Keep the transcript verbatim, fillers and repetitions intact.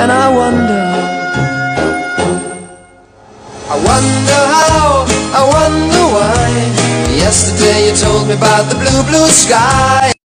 and I wonder, I wonder how, I wonder why. Yesterday you told me about the blue, blue sky.